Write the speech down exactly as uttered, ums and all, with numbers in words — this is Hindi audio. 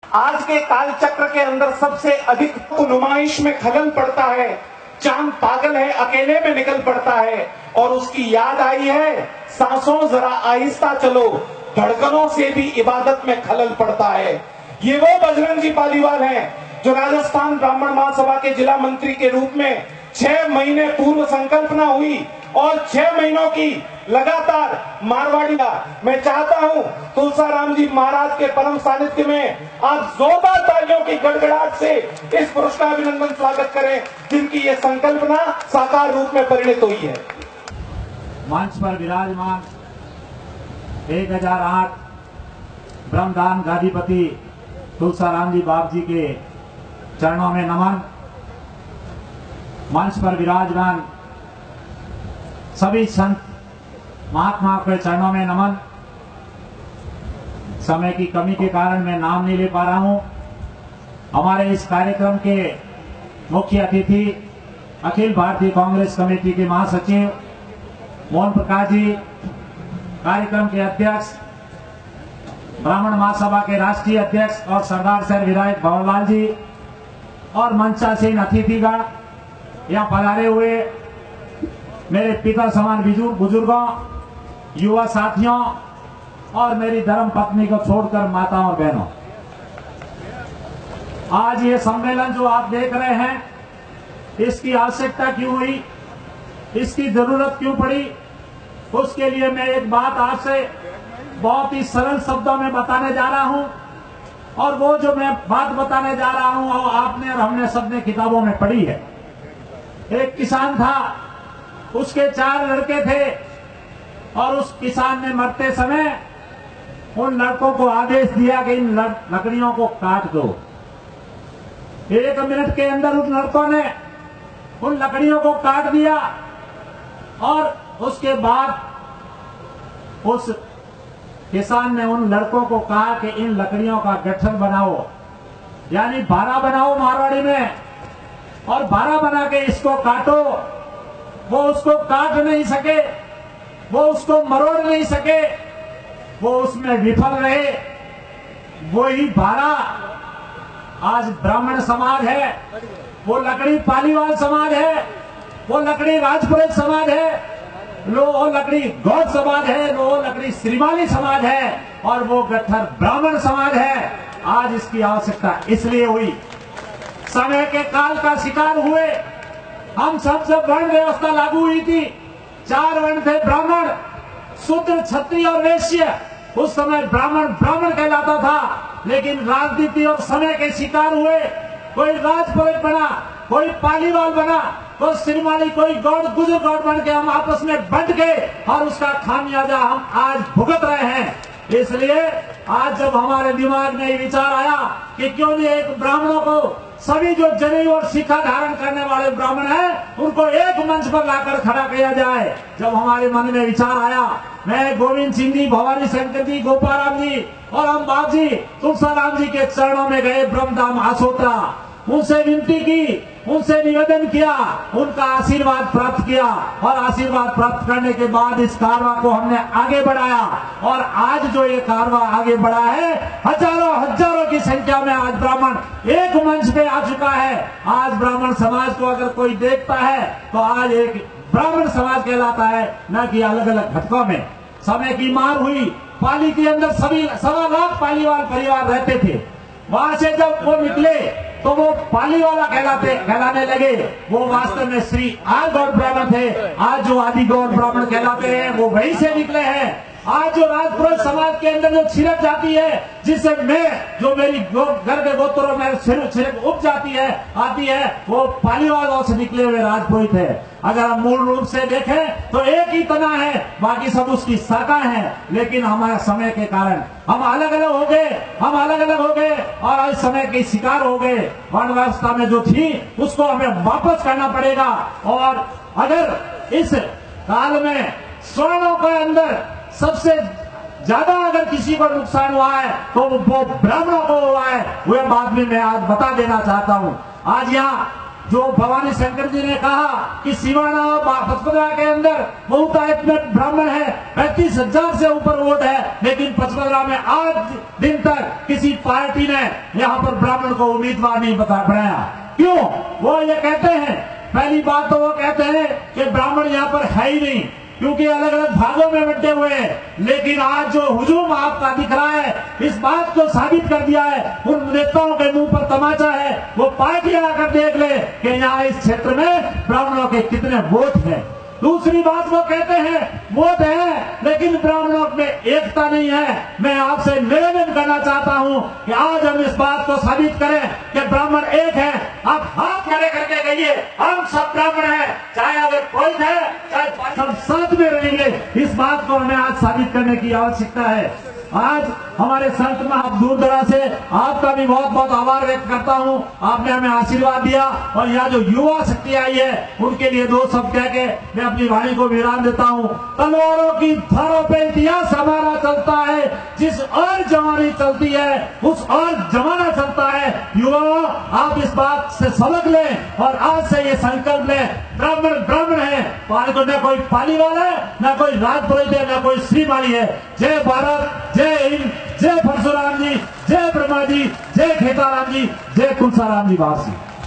आज के काल चक्र के अंदर सबसे अधिक नुमाइश में खलल पड़ता है। चांद पागल है, अकेले में निकल पड़ता है और उसकी याद आई है, सांसों जरा आहिस्ता चलो, धड़कनों से भी इबादत में खलल पड़ता है। ये वो बजरंग जी पालीवाल हैं जो राजस्थान ब्राह्मण महासभा के जिला मंत्री के रूप में छह महीने पूर्व संकल्पना हुई और छह महीनों की लगातार मारवाड़ी का मैं चाहता हूं तुलसाराम जी महाराज के परम सानिध्य में आप जोरदार तालियों की गड़गड़ाहट से इस पुरुष का अभिनंदन स्वागत करें जिनकी ये संकल्पना साकार रूप में परिणित हुई है। मंच पर विराजमान एक हजार आठ ब्रह्मदान गादीपति तुलसाराम जी बाप जी के चरणों में नमन। मंच पर विराजमान सभी संत महात्मा के चरणों में नमन। समय की कमी के कारण मैं नाम नहीं ले पा रहा हूं। हमारे इस कार्यक्रम के मुख्य अतिथि अखिल भारतीय कांग्रेस कमेटी के महासचिव मोहन प्रकाश जी, कार्यक्रम के अध्यक्ष ब्राह्मण महासभा के राष्ट्रीय अध्यक्ष और सरदार शहर विधायक भवरलाल जी और मंचासीन अतिथिगण, यहाँ पधारे हुए मेरे पिता समान बुजुर्गों, युवा साथियों और मेरी धर्म पत्नी को छोड़कर माताओं और बहनों, आज ये सम्मेलन जो आप देख रहे हैं, इसकी आवश्यकता क्यों हुई, इसकी जरूरत क्यों पड़ी, उसके लिए मैं एक बात आपसे बहुत ही सरल शब्दों में बताने जा रहा हूं। और वो जो मैं बात बताने जा रहा हूं वो आपने और हमने सबने किताबों में पढ़ी है। एक किसान था, उसके चार लड़के थे और उस किसान ने मरते समय उन लड़कों को आदेश दिया कि इन लकड़ियों को काट दो। एक मिनट के अंदर उन लड़कों ने उन लकड़ियों को काट दिया और उसके बाद उस किसान ने उन लड़कों को कहा कि इन लकड़ियों का गठन बनाओ, यानी भारा बनाओ मारवाड़ी में, और भारा बना के इसको काटो। वो उसको काट नहीं सके, वो उसको मरोड़ नहीं सके, वो उसमें विफल रहे। वही भारा आज ब्राह्मण समाज है, वो लकड़ी पालीवाल समाज है, वो लकड़ी राजपुरोहित समाज है, वो लकड़ी गौड़ समाज है, वो लकड़ी श्रीमाली समाज है और वो गट्ठर ब्राह्मण समाज है। आज इसकी आवश्यकता इसलिए हुई, समय के काल का शिकार हुए हम सब। जब वर्ण व्यवस्था लागू हुई थी, चार वर्ण थे, ब्राह्मण, शूद्र, क्षत्रिय और वैश्य। उस समय ब्राह्मण ब्राह्मण कहलाता था, लेकिन राजनीति और समय के शिकार हुए। कोई राजपुरोहित बना, कोई पालीवाल बना, कोई श्रीमाली, कोई गौड़, गुजर गौड़ बन के हम आपस में बंट गए और उसका खामियाजा हम आज भुगत रहे हैं। इसलिए आज जब हमारे दिमाग में ये विचार आया कि क्यों नहीं एक ब्राह्मणों को, सभी जो जनेऊ और शिखा धारण करने वाले ब्राह्मण हैं, उनको एक मंच पर लाकर खड़ा किया जाए। जब हमारे मन में विचार आया, मैं गोविंद सिंह जी, भवानी शंकर जी, गोपाराम जी और हम बाप जी तुलसाराम जी के चरणों में गए, ब्रह्मधाम आसोत्रा, उनसे विनती की, उनसे निवेदन किया, उनका आशीर्वाद प्राप्त किया और आशीर्वाद प्राप्त करने के बाद इस कारवा को हमने आगे बढ़ाया। और आज जो ये कारवा आगे बढ़ा है, हजारों हजारों की संख्या में आज ब्राह्मण एक मंच पे आ चुका है। आज ब्राह्मण समाज को अगर कोई देखता है तो आज एक ब्राह्मण समाज कहलाता है, न कि अलग अलग घटकों में। समय की मार हुई, पाली के अंदर सभी सवा लाख पालीवाल परिवार रहते थे। वहां से जब वो निकले तो वो पाली वाला कहलाते कहलाने लगे। वो वास्तव में श्री आर गौड़ ब्राह्मण थे। आज जो आदि गौड़ ब्राह्मण कहलाते हैं वो वहीं से निकले हैं। आज जो राजपुरोहित समाज के अंदर जो छिड़क जाती है, जिससे मैं जो मेरी घर के गोत्रों में छिड़क उप जाती है आती है, वो पालीवालों से निकले हुए राजपुरोहित है। अगर हम मूल रूप से देखें तो एक ही तना है, बाकी सब उसकी शाखा है। लेकिन हमारे समय के कारण हम अलग अलग हो गए, हम अलग अलग हो गए और आज समय के शिकार हो गए। वर्ण व्यवस्था में जो थी उसको हमें वापस करना पड़ेगा। और अगर इस काल में स्वर्णों के अंदर सबसे ज्यादा अगर किसी को नुकसान हुआ है तो वो ब्राह्मणों को हुआ है, वह बात भी मैं आज बता देना चाहता हूं। आज यहाँ जो भवानी शंकर जी ने कहा कि सिवाना और पचपदरा के अंदर बहुतायत में ब्राह्मण है, पैंतीस हजार से ऊपर वोट है, लेकिन पचपदरा में आज दिन तक किसी पार्टी ने यहाँ पर ब्राह्मण को उम्मीदवार नहीं बता बनाया। क्यों? वो ये कहते हैं, पहली बात तो वो कहते हैं कि ब्राह्मण यहाँ पर है ही नहीं, क्योंकि अलग अलग भागों में बंटे हुए हैं। लेकिन आज जो हुजूम आपका दिख रहा है, इस बात को साबित कर दिया है। उन नेताओं के मुंह पर तमाचा है, वो पार्टी आकर देख ले कि यहाँ इस क्षेत्र में ब्राह्मणों के कितने वोट हैं। दूसरी बात वो कहते हैं वोट है लेकिन ब्राह्मणों में एकता नहीं है। मैं आपसे निवेदन करना चाहता हूं कि आज हम इस बात को साबित करें कि ब्राह्मण एक है। आप हाथ खड़े करके कहिए हम सब ब्राह्मण हैं, चाहे अगर कोई है चाहे सब साथ में रहेंगे। इस बात को हमें आज साबित करने की आवश्यकता है। आज हमारे संत महंत दूर दराज से आपका भी बहुत बहुत आभार व्यक्त करता हूं। आपने हमें आशीर्वाद दिया और यहाँ जो युवा शक्ति आई है उनके लिए दो शब्द कह के मैं अपनी वाणी को विराम देता हूं। तलवारों की धारों पे इतिहास हमारा चलता है, जिस और जवानी चलती है उस और जमाना चलता है। युवाओं, आप इस बात से सबक लें और आज से ये संकल्प लें, ब्राह्मण ब्राह्मण है, आज को न कोई पालीवाल है, न कोई राजपुरोहित है, न कोई श्रीमाली है। जय भारत, जय हिंद, जय परशुराम जी, जय ब्रह्मा जी, जय खेताराम जी, जय कुलसाराम जी वासी।